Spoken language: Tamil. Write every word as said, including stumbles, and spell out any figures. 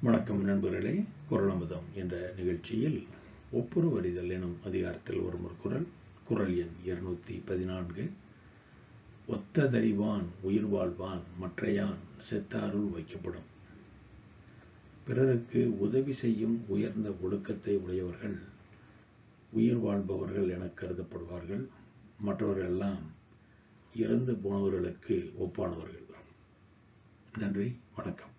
வணக்கம் நண்பர்களே. குறளமுதம் என்ற நிகழ்ச்சியில் ஒப்புரவறிதல் எனும் அதிகாரத்தில் ஒரு குறள் குறள் எண் இருநூத்தி பதினான்கு. ஒத்ததறிவான் உயிர் வாழ்வான் மற்றையான் செத்தாருள் வைக்கப்படும். பிறருக்கு உதவி செய்யும் உயர்ந்த ஒழுக்கத்தை உடையவர்கள் உயிர் வாழ்பவர்கள் என கருதப்படுவார்கள். மற்றவர்கள் எல்லாம் இறந்து போனவர்களுக்கு ஒப்பானவர்கள். நன்றி, வணக்கம்.